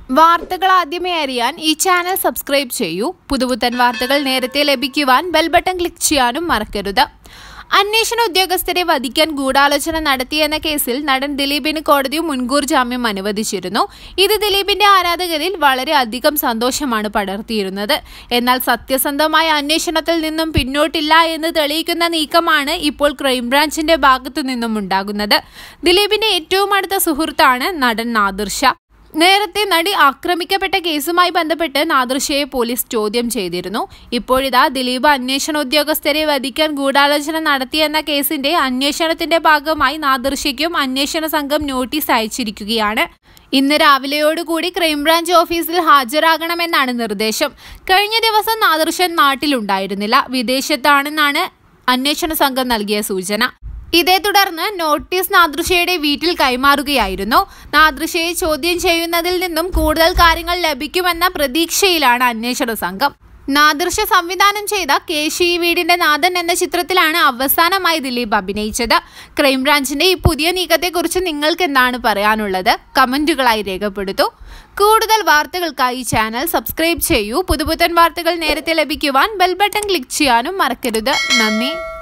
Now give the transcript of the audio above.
വാർത്തകൾ ആദ്യമേ അറിയാൻ ഈ ചാനൽ സബ്സ്ക്രൈബ് ചെയ്യൂ. പുതുപുത്തൻ വാർത്തകൾ നേരത്തെ ലഭിക്കുവാൻ ബെൽ ബട്ടൺ ക്ലിക്ക് ചെയ്യാനും മറക്കരുത്. അന്വേഷണ ഉദ്യോഗസ്ഥരെ വധിക്കാൻ ഗൂഢാലോചന നടത്തിയെന്ന കേസിൽ നടൻ ദിലീപിന് കോടതി മുൻകൂർ ജാമ്യം അനുവദിച്ചിരുന്നു. ഇത് ദിലീപിന്റെ ആരാധകരിൽ വളരെ അധികം സന്തോഷമാണ് പടർത്തിയിരുന്നത്. എന്നാൽ സത്യസന്ധമായ അന്വേഷണത്തിൽ നിന്നും പിന്നോട്ടില്ല എന്ന് തെളിയിക്കുന്ന നീക്കമാണ് ഇപ്പോൾ ക്രൈംബ്രാഞ്ചിന്റെ ഭാഗത്തു നിന്നും ഉണ്ടാകുന്നത്. ദിലീപിന്റെ ഏറ്റവും അടുത്ത സുഹൃത്താണ് നടൻ നാദിർ ഷാ. നേരത്തെ നടി ആക്രമിക്കപ്പെട്ട കേസുമായി ബന്ധപ്പെട്ട് നാദിർ ഷായെ പോലീസ് ചോദ്യം ചെയ്തിരുന്നു. ഇപ്പോഴിതാ ദിലീപ് അന്വേഷണ ഉദ്യോഗസ്ഥരെ വധിക്കാൻ ഗൂഢാലോചന നടത്തിയെന്ന കേസിന്റെ അന്വേഷണത്തിന്റെ ഭാഗമായി നാദിർ ഷായ്ക്കും അന്വേഷണ സംഘം നോട്ടീസ് അയച്ചിരിക്കുകയാണ്. ഇന്ന് രാവിലെയോടുകൂടി ക്രൈംബ്രാഞ്ച് ഓഫീസിൽ ഹാജരാകണമെന്നാണ് നിർദ്ദേശം. കഴിഞ്ഞ ദിവസം നാദിർ ഷാ നാട്ടിലുണ്ടായിരുന്നില്ല, വിദേശത്താണെന്നാണ് അന്വേഷണ സംഘം നൽകിയ സൂചന. ഇതേ തുടർന്ന് നോട്ടീസ് നാദിർ ഷായുടെ വീട്ടിൽ കൈമാറുകയായിരുന്നു. നാദിർ ഷായെ ചോദ്യം ചെയ്യുന്നതിൽ നിന്നും കൂടുതൽ കാര്യങ്ങൾ ലഭിക്കുമെന്ന പ്രതീക്ഷയിലാണ് അന്വേഷണ സംഘം. നാദിർ ഷാ സംവിധാനം ചെയ്ത കേശി ഈ വീടിന്റെ നാഥൻ എന്ന ചിത്രത്തിലാണ് അവസാനമായി ദിലീപ് അഭിനയിച്ചത്. ക്രൈംബ്രാഞ്ചിന്റെ ഈ പുതിയ നീക്കത്തെക്കുറിച്ച് നിങ്ങൾക്ക് എന്താണ് പറയാനുള്ളത്? കമന്റുകളായി രേഖപ്പെടുത്തൂ. കൂടുതൽ വാർത്തകൾക്കായി ചാനൽ സബ്സ്ക്രൈബ് ചെയ്യൂ. പുതുപുത്തൻ വാർത്തകൾ നേരത്തെ ലഭിക്കുവാൻ ബെൽ ബട്ടൺ ക്ലിക്ക് ചെയ്യാനും മറക്കരുത്. നന്ദി.